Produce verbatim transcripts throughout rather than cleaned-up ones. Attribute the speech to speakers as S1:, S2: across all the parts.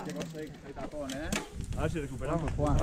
S1: Hay tapón, ¿eh?
S2: A ver si recuperamos.
S1: Juan.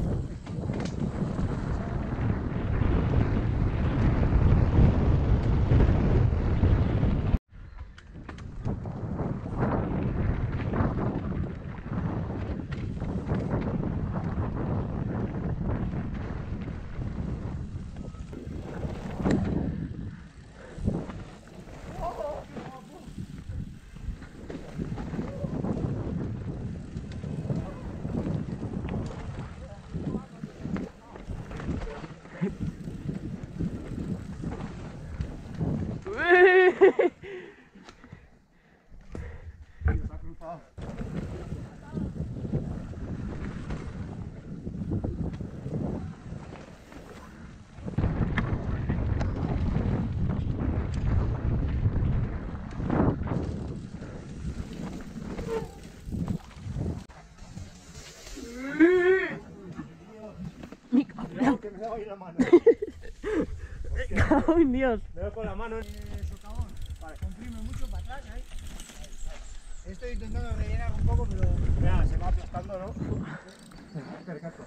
S2: Que me da ahí la mano.
S3: ¡Cago en Dios!
S2: Me doy con la mano.
S1: Socavón. Vale. Comprime mucho para atrás, ahí. Estoy intentando rellenar un poco, pero...
S2: Mira, se va aplastando, ¿no? Perfecto.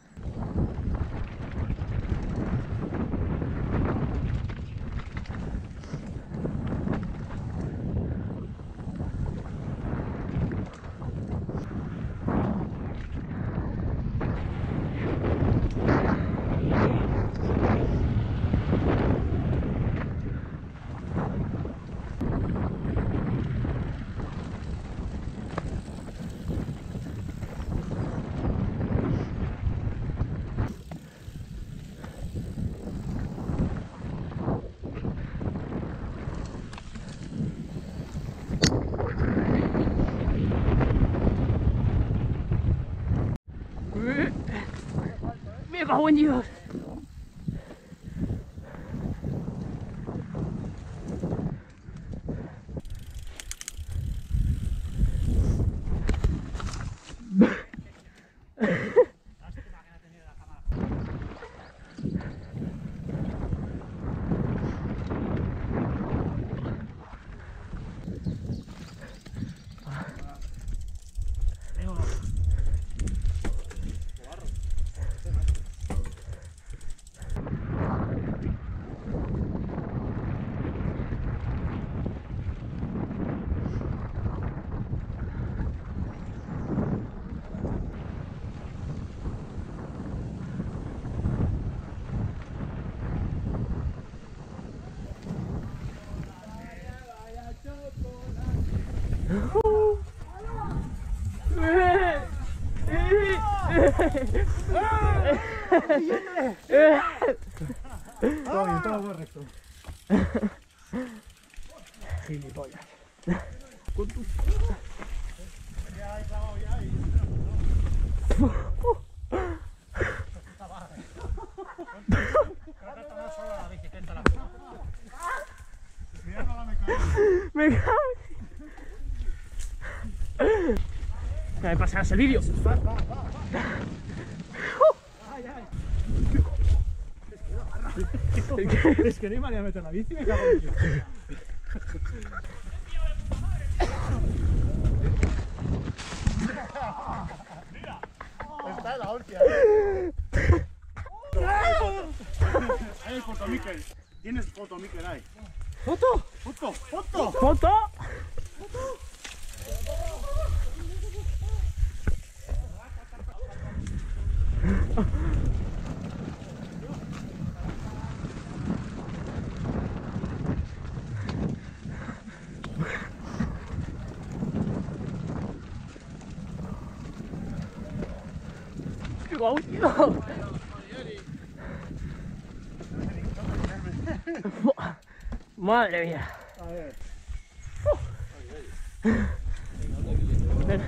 S3: ¡Me cago en Dios!
S2: Todo bien, todo correcto.
S3: Gilipollas.
S2: Con tu... Ya he clavado ya y...
S3: Me cago. Me pasarás el vídeo.
S2: Es que no hay manera de meter la bici y me cago en Dios. Está en la hostia. Ahí hay foto, Mikel. Tienes foto, Mikel, ahí.
S3: ¿Foto?
S2: ¡Foto! ¡Foto!
S3: ¿Foto? ¡Qué guau! Madre mía.
S2: A ver.
S3: Ven.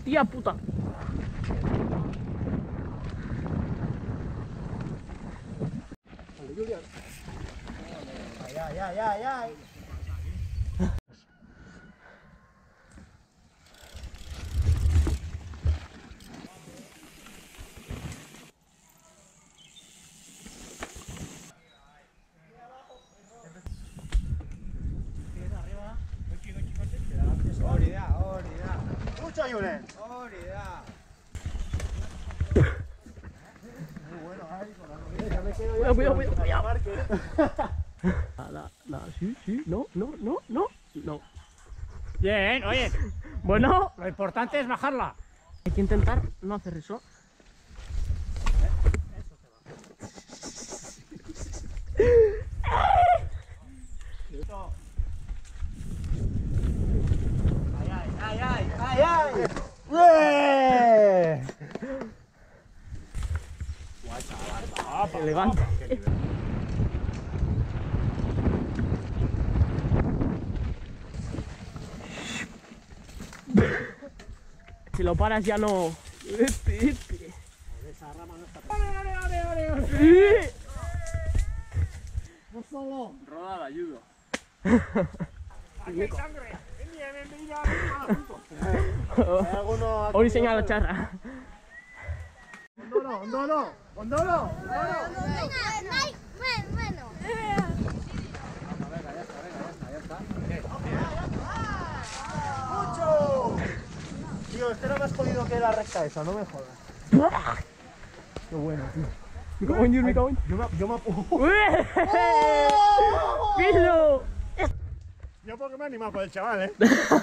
S3: Hostia puta.
S1: Ay, ay, ay, ay, ay. Seguridad, seguridad.
S2: Mucho, Julen.
S1: Seguridad.
S2: Muy bueno, ahí con la
S3: Cuidado, cuidado, cuidado, cuidado. Nada, nada, sí, sí, no, no, no, no, no.
S4: Bien, oye,
S3: Bueno,
S4: lo importante es bajarla.
S3: hay que intentar no hacer eso.
S1: Ay, ay, ay, ay, ay, ay.
S3: Elegante. Si lo paras ya no. Este, este. Sí.
S4: Roda la ayudo.
S2: alguno aquí.
S3: Hoy señala la charra.
S2: Ondolo, ondolo, ondolo.
S5: Bueno.
S2: ¡Mucho! Tío, este era más jodido que la recta esa, no me jodas. Qué bueno, tío.
S3: Me cago en Dios, me cago en.
S2: Yo me, yo me,
S3: ¡Ué! ¡Piso!
S2: yo porque me he animado con el chaval, eh.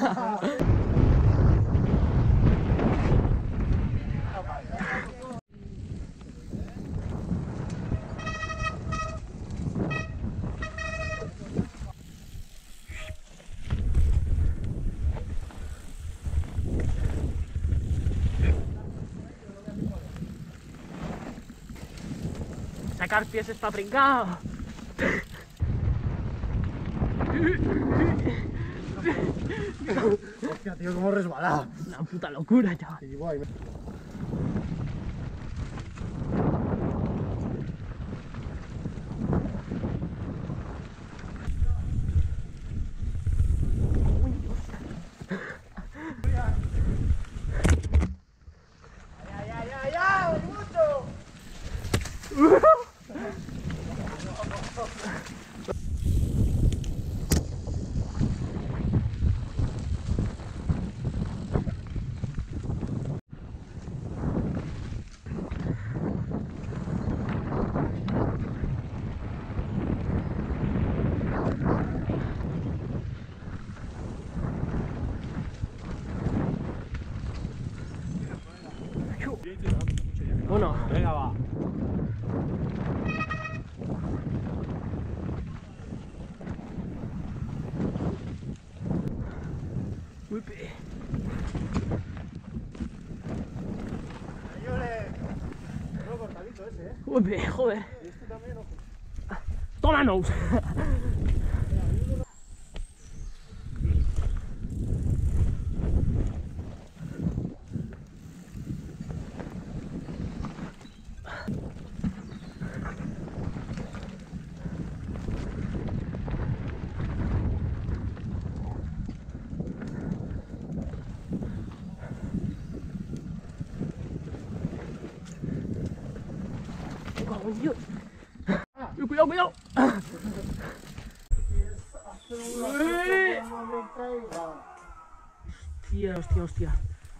S3: Sacar pies está pringado.
S2: Hostia, tío, cómo resbalada.
S3: Una puta locura, chaval.
S2: Y guay, me-
S1: Ay, ay, ay, ay, mucho.
S3: Bueno,
S4: Venga, va.
S3: uipe.
S2: Señores, no cortadito ese, eh.
S3: Uipe, joder.
S2: Y este también, ojo.
S3: Toma nose. Me cago en Dios. Eh, Cuidado, cuidado. Eh. Hostia, hostia, hostia.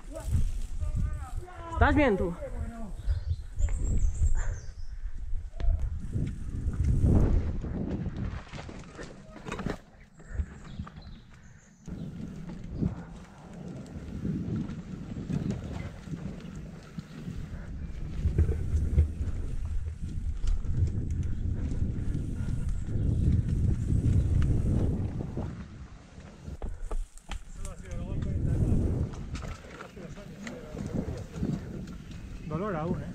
S3: ¿Estás bien tú?
S2: Dolor aún, eh.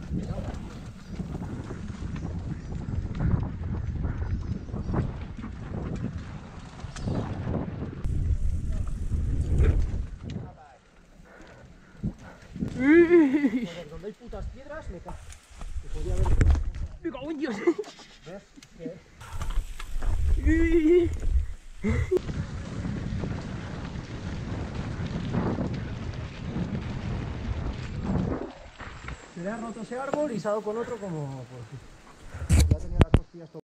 S2: Joder, donde hay putas piedras me cago. Que podía haber...
S3: Me cago en Dios.
S2: ¿Ves? ¿Qué? Se le ha roto ese árbol y se ha dado con otro como... Pues, ya tenía las costillas